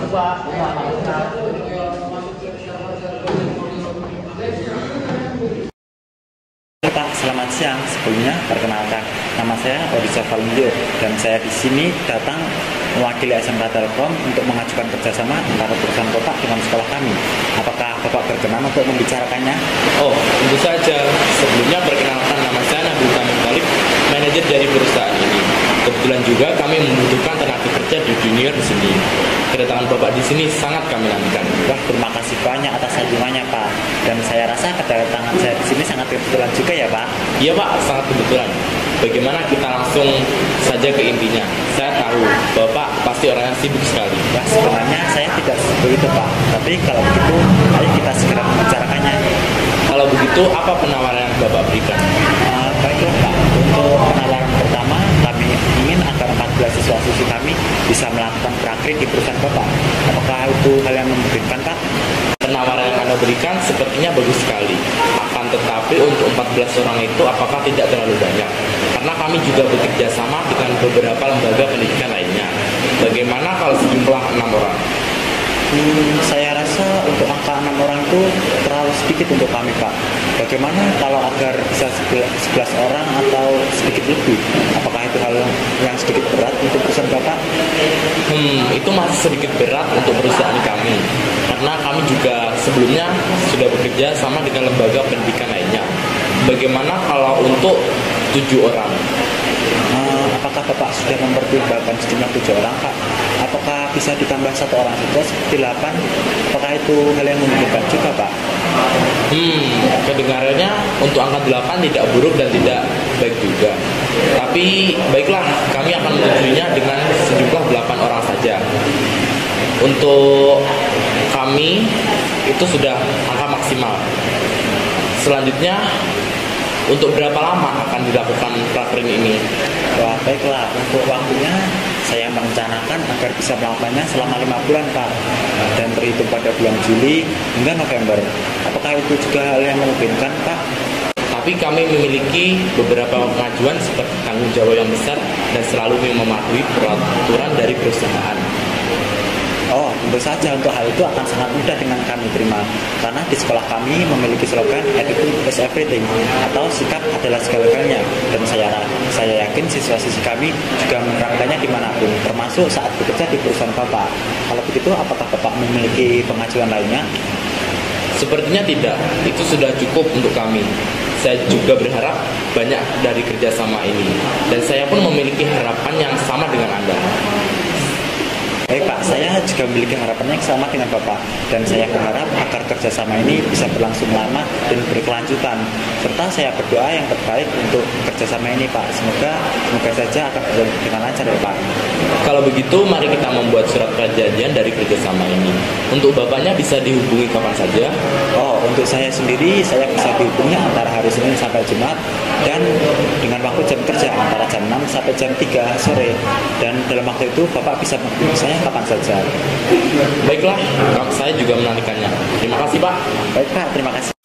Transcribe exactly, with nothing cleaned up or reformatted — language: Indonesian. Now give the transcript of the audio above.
Pak. Halo Pak, selamat siang. Sebelumnya perkenalkan, nama saya Odisa Valindio dan saya di sini datang mewakili S M K Telkom untuk mengajukan kerjasama antara perusahaan Bapak dengan sekolah kami. Apakah Bapak berkenan untuk membicarakannya? Oh, tentu saja. Sebelumnya perkenalkan, nama saya Nabil Kamil Talib, manajer dari perusahaan ini. Kebetulan juga kami membutuhkan tenaga kerja di junior di sini. Kedatangan Bapak di sini sangat kami nantikan. Wah, terima kasih banyak atas kunjungannya Pak. Dan saya rasa kedatangan saya di sini sangat kebetulan juga ya Pak. Iya Pak, sangat kebetulan. Bagaimana kita langsung saja ke intinya. Saya tahu Bapak pasti orangnya sibuk sekali. Wah, sebenarnya saya tidak begitu Pak. Tapi kalau begitu, ayo kita segera membicarakannya. Kalau begitu, apa penawaran yang Bapak berikan? Uh, baiklah Pak, untuk penawaran pertama kami ingin agar empat belas siswa-siswi kami bisa melakukan praktik di perusahaan Bapak. Apakah itu hal yang memungkinkan Pak? Penawaran yang Anda berikan sepertinya bagus sekali. Akan tetapi untuk empat belas orang itu apakah tidak terlalu banyak? Karena kami juga bekerja sama dengan beberapa lembaga pendidikan lainnya. Bagaimana kalau sejumlah enam orang? Hmm, saya rasa untuk angka enam orang itu terlalu sedikit untuk kami Pak. Bagaimana kalau agar bisa sebelas orang atau sedikit lebih? Apakah itu hal yang sedikit berat untuk perusahaan Bapak? Hmm, itu masih sedikit berat untuk perusahaan kami. Karena kami juga sebelumnya sudah bekerja sama dengan lembaga pendidikan lainnya. Bagaimana kalau untuk tujuh orang? Uh, apakah Bapak sudah mempertimbangkan sejumlah tujuh orang Pak? Apakah bisa ditambah satu orang saja seperti delapan? Apakah itu hal yang memungkinkan juga Pak? Hmm, kedengarannya untuk angka delapan tidak buruk dan tidak baik juga. Tapi baiklah, kami akan menyetujuinya dengan sejumlah delapan orang saja. Untuk kami itu sudah angka maksimal. Selanjutnya, untuk berapa lama akan dilakukan praktek ini? Wah, baiklah. Untuk waktunya saya merencanakan agar bisa melakukannya selama lima bulan Pak, dan terhitung pada bulan Juli hingga November. Apakah itu juga hal yang memungkinkan Pak? Tapi kami memiliki beberapa pengajuan seperti tanggung jawab yang besar dan selalu mematuhi peraturan dari perusahaan. Oh, tentu saja untuk hal itu akan sangat mudah dengan kami terima. Karena di sekolah kami memiliki slogan attitude is everything, atau sikap adalah segala-galanya. Dan saya saya yakin siswa-siswi kami juga menerapkannya dimanapun, termasuk saat bekerja di perusahaan Bapak. Kalau begitu, apakah Bapak memiliki pengajuan lainnya? Sepertinya tidak, itu sudah cukup untuk kami. Saya juga berharap banyak dari kerjasama ini. Dan saya pun memiliki harapan yang sama dengan Anda. Baik Pak, saya juga memiliki harapan yang sama dengan Bapak. Dan saya berharap agar kerjasama ini bisa berlangsung lama dan berkelanjutan. Serta saya berdoa yang terbaik untuk kerjasama ini Pak. Semoga semoga saja akan berjalan dengan lancar ya Pak. Kalau begitu, mari kita membuat surat perjanjian dari kerjasama ini. Untuk Bapaknya bisa dihubungi kapan saja? Oh, untuk saya sendiri, saya bisa dihubungi antara hari Senin sampai Jumat. Dan dengan waktu jam kerja antara jam enam sampai jam tiga sore. Dan dalam waktu itu Bapak bisa menghubungi saya kapan saja. Baiklah, saya juga menantikannya. Terima kasih Pak. Baik Pak, terima kasih.